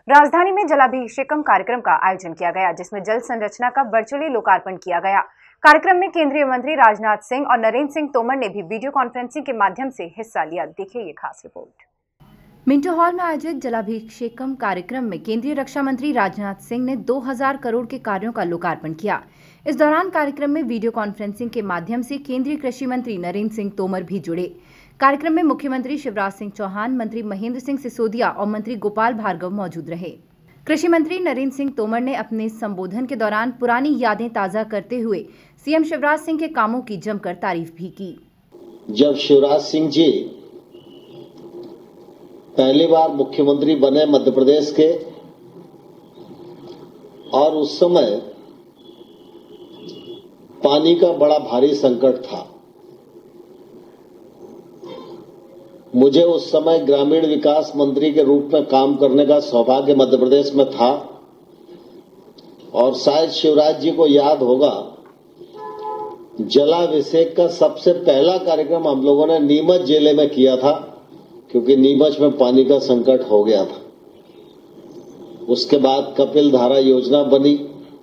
राजधानी में जलाभिषेकम कार्यक्रम का आयोजन किया गया, जिसमें जल संरचना का वर्चुअली लोकार्पण किया गया। कार्यक्रम में केंद्रीय मंत्री राजनाथ सिंह और नरेंद्र सिंह तोमर ने भी वीडियो कॉन्फ्रेंसिंग के माध्यम से हिस्सा लिया। देखिए ये खास रिपोर्ट। मिंटो हॉल में आयोजित जलाभिषेकम कार्यक्रम में केंद्रीय रक्षा मंत्री राजनाथ सिंह ने 2000 करोड़ के कार्यों का लोकार्पण किया। इस दौरान कार्यक्रम में वीडियो कॉन्फ्रेंसिंग के माध्यम से केंद्रीय कृषि मंत्री नरेंद्र सिंह तोमर भी जुड़े। कार्यक्रम में मुख्यमंत्री शिवराज सिंह चौहान, मंत्री महेंद्र सिंह सिसोदिया और मंत्री गोपाल भार्गव मौजूद रहे। कृषि मंत्री नरेंद्र सिंह तोमर ने अपने संबोधन के दौरान पुरानी यादें ताजा करते हुए सीएम शिवराज सिंह के कामों की जमकर तारीफ भी की। जब शिवराज सिंह जी पहली बार मुख्यमंत्री बने मध्य प्रदेश के, और उस समय पानी का बड़ा भारी संकट था। मुझे उस समय ग्रामीण विकास मंत्री के रूप में काम करने का सौभाग्य मध्य प्रदेश में था, और शायद शिवराज जी को याद होगा, जलाभिषेक का सबसे पहला कार्यक्रम हम लोगों ने नीमच जिले में किया था, क्योंकि नीमच में पानी का संकट हो गया था। उसके बाद कपिल धारा योजना बनी,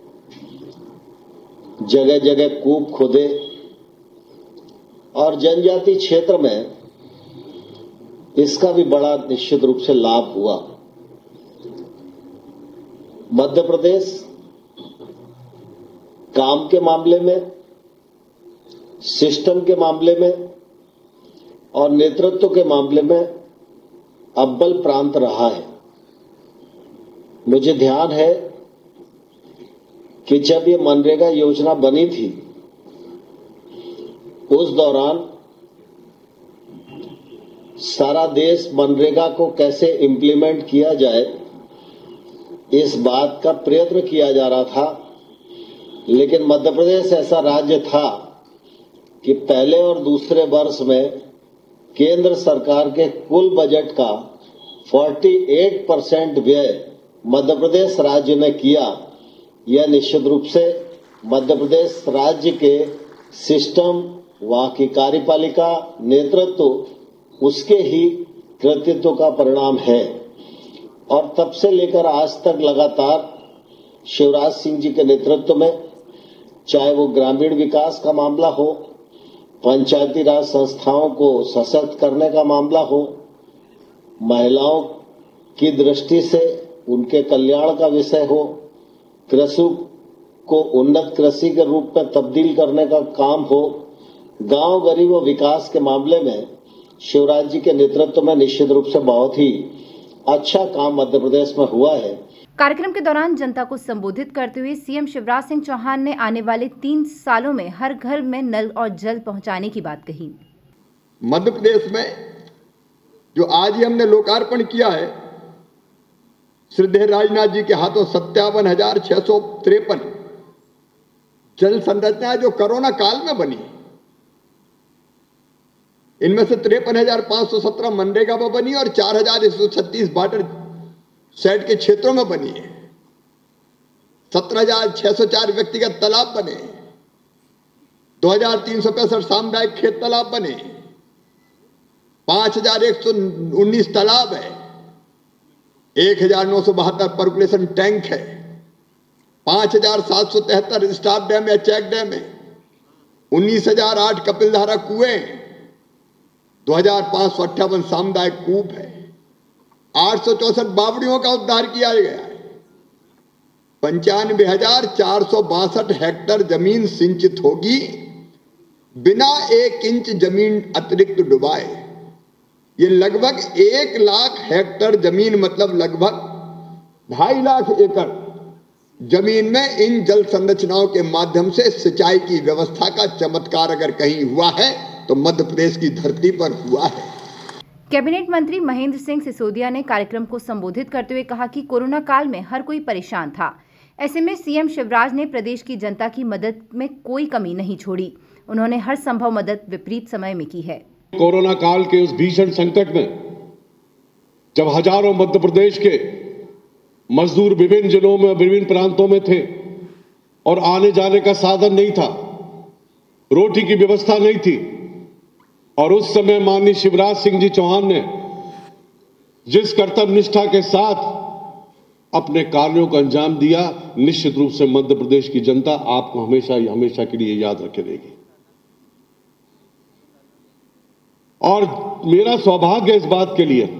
जगह जगह कूप खोदे, और जनजाति क्षेत्र में इसका भी बड़ा निश्चित रूप से लाभ हुआ। मध्य प्रदेश काम के मामले में, सिस्टम के मामले में और नेतृत्व के मामले में अव्वल प्रांत रहा है। मुझे ध्यान है कि जब ये मनरेगा योजना बनी थी, उस दौरान सारा देश मनरेगा को कैसे इंप्लीमेंट किया जाए, इस बात का प्रयत्न किया जा रहा था। लेकिन मध्य प्रदेश ऐसा राज्य था कि पहले और दूसरे वर्ष में केंद्र सरकार के कुल बजट का 48% व्यय मध्य प्रदेश राज्य ने किया। यह निश्चित रूप से मध्य प्रदेश राज्य के सिस्टम, वहां की कार्यपालिका, नेतृत्व, उसके ही कृतित्व का परिणाम है। और तब से लेकर आज तक लगातार शिवराज सिंह जी के नेतृत्व में, चाहे वो ग्रामीण विकास का मामला हो, पंचायती राज संस्थाओं को सशक्त करने का मामला हो, महिलाओं की दृष्टि से उनके कल्याण का विषय हो, कृषि को उन्नत कृषि के रूप में तब्दील करने का काम हो, गांव गरीब और विकास के मामले में शिवराज जी के नेतृत्व में निश्चित रूप से बहुत ही अच्छा काम मध्य प्रदेश में हुआ है। कार्यक्रम के दौरान जनता को संबोधित करते हुए सीएम शिवराज सिंह चौहान ने आने वाले 3 सालों में हर घर में नल और जल पहुंचाने की बात कही। मध्य प्रदेश में जो आज ही हमने लोकार्पण किया है, श्रद्धेय राजनाथ जी के हाथों 57,653 जल संरचना जो कोरोना काल में बनी, इनमें से 53,517 मनरेगा में बनी और 4,136 वाटर सेट के क्षेत्रों में बनी है। 17,604 व्यक्तिगत तालाब बने, 2,365 सामुदायिक खेत तालाब बने, 5,119 तालाब है, 1,972 पर्कुलेशन टैंक है, 5,773 स्टाफ डैम या चेक डैम है, 19,008 कपिल धारा कुएं, 2,558 सामुदायिक कूप है, 864 बावड़ियों का उद्धार किया गया है, 95,462 हेक्टेयर जमीन सिंचित होगी बिना 1 इंच जमीन अतिरिक्त डुबाए। ये लगभग 1 लाख हेक्टेयर जमीन, मतलब लगभग 2.5 लाख एकड़ जमीन में इन जल संरचनाओं के माध्यम से सिंचाई की व्यवस्था का चमत्कार अगर कहीं हुआ है तो मध्य प्रदेश की धरती पर हुआ है। कैबिनेट मंत्री महेंद्र सिंह सिसोदिया ने कार्यक्रम को संबोधित करते हुए कहा कि कोरोना काल में हर कोई परेशान था। ऐसे में सीएम शिवराज ने प्रदेश की जनता की मदद में कोई कमी नहीं छोड़ी। उन्होंने हर संभव मदद विपरीत समय में की है। कोरोना काल के उस भीषण संकट में जब हजारों मध्य प्रदेश के मजदूर विभिन्न जिलों में, विभिन्न प्रांतों में थे और आने जाने का साधन नहीं था, रोटी की व्यवस्था नहीं थी, और उस समय माननीय शिवराज सिंह जी चौहान ने जिस कर्तव्य निष्ठा के साथ अपने कार्यों को अंजाम दिया, निश्चित रूप से मध्य प्रदेश की जनता आपको हमेशा के लिए याद रखे रहेगी। और मेरा सौभाग्य इस बात के लिए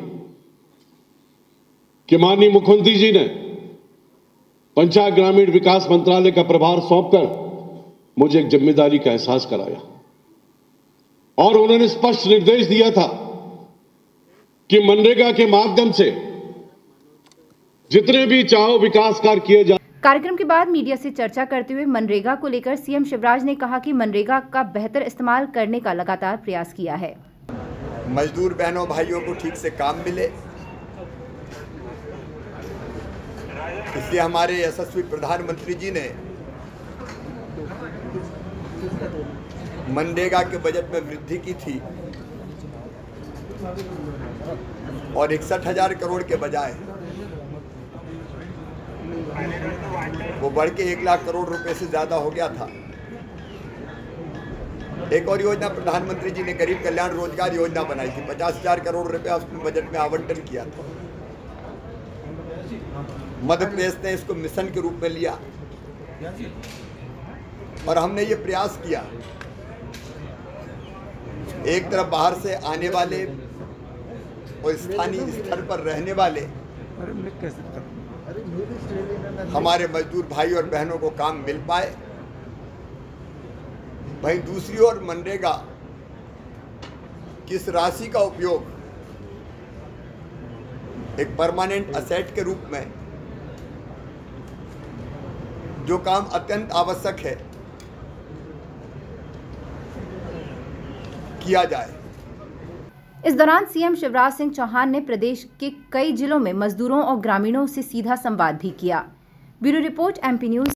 कि माननीय मुख्यमंत्री जी ने पंचायत ग्रामीण विकास मंत्रालय का प्रभार सौंपकर मुझे एक जिम्मेदारी का एहसास कराया और उन्होंने स्पष्ट निर्देश दिया था कि मनरेगा के माध्यम से जितने भी चाहो विकास कार्य किए जाए। कार्यक्रम के बाद मीडिया से चर्चा करते हुए मनरेगा को लेकर सीएम शिवराज ने कहा कि मनरेगा का बेहतर इस्तेमाल करने का लगातार प्रयास किया है। मजदूर बहनों भाइयों को ठीक से काम मिले, इसलिए हमारे यशस्वी प्रधानमंत्री जी ने मनरेगा के बजट में वृद्धि की थी और 61,000 करोड़ के बजाय वो बढ़ के 1 लाख करोड़ रुपए से ज्यादा हो गया था। एक और योजना प्रधानमंत्री जी ने गरीब कल्याण रोजगार योजना बनाई थी, 50,000 करोड़ रुपया उसने बजट में आवंटन किया था। मध्य प्रदेश ने इसको मिशन के रूप में लिया और हमने ये प्रयास किया, एक तरफ बाहर से आने वाले और स्थानीय स्तर पर रहने वाले हमारे मजदूर भाई और बहनों को काम मिल पाए, वहीं दूसरी ओर मनरेगा की इस राशि का उपयोग एक परमानेंट असेट के रूप में जो काम अत्यंत आवश्यक है किया जाए। इस दौरान सीएम शिवराज सिंह चौहान ने प्रदेश के कई जिलों में मजदूरों और ग्रामीणों से सीधा संवाद भी किया। Bureau report, MP news.